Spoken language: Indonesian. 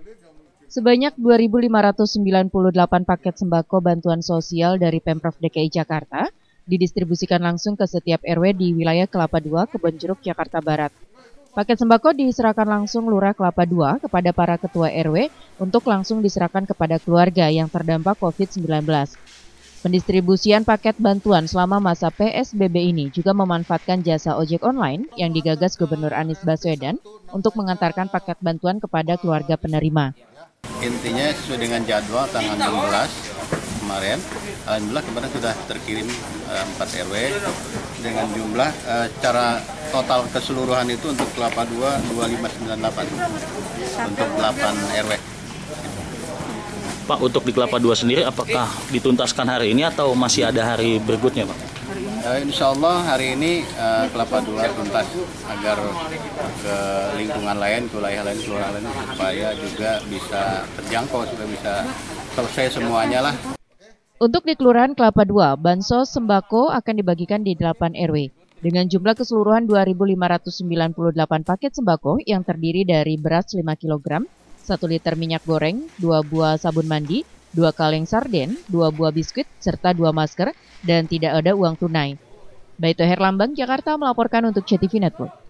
Sebanyak 2.598 paket sembako bantuan sosial dari Pemprov DKI Jakarta didistribusikan langsung ke setiap RW di wilayah Kelapa II, Kebonjeruk, Jakarta Barat. Paket sembako diserahkan langsung Lurah Kelapa II kepada para ketua RW untuk langsung diserahkan kepada keluarga yang terdampak COVID-19. Pendistribusian paket bantuan selama masa PSBB ini juga memanfaatkan jasa ojek online yang digagas Gubernur Anies Baswedan untuk mengantarkan paket bantuan kepada keluarga penerima. Intinya sesuai dengan jadwal tanggal 16 kemarin, alhamdulillah kemarin sudah terkirim 4 RW dengan jumlah secara total keseluruhan itu untuk Kelapa II 2598 untuk 8 RW. Pak, untuk di Kelapa II sendiri apakah dituntaskan hari ini atau masih ada hari berikutnya, Pak? Insya Allah hari ini Kelapa II tuntas agar ke lingkungan lain, ke wilayah lain, kelurahan lain supaya juga bisa terjangkau, supaya bisa selesai semuanya lah. Untuk di Kelurahan Kelapa II, bansos sembako akan dibagikan di 8 RW dengan jumlah keseluruhan 2.598 paket sembako yang terdiri dari beras 5 kg, 1 liter minyak goreng, 2 buah sabun mandi, 2 kaleng sarden, 2 buah biskuit, serta 2 masker, dan tidak ada uang tunai. Baito Herlambang, Jakarta melaporkan untuk CTV Network.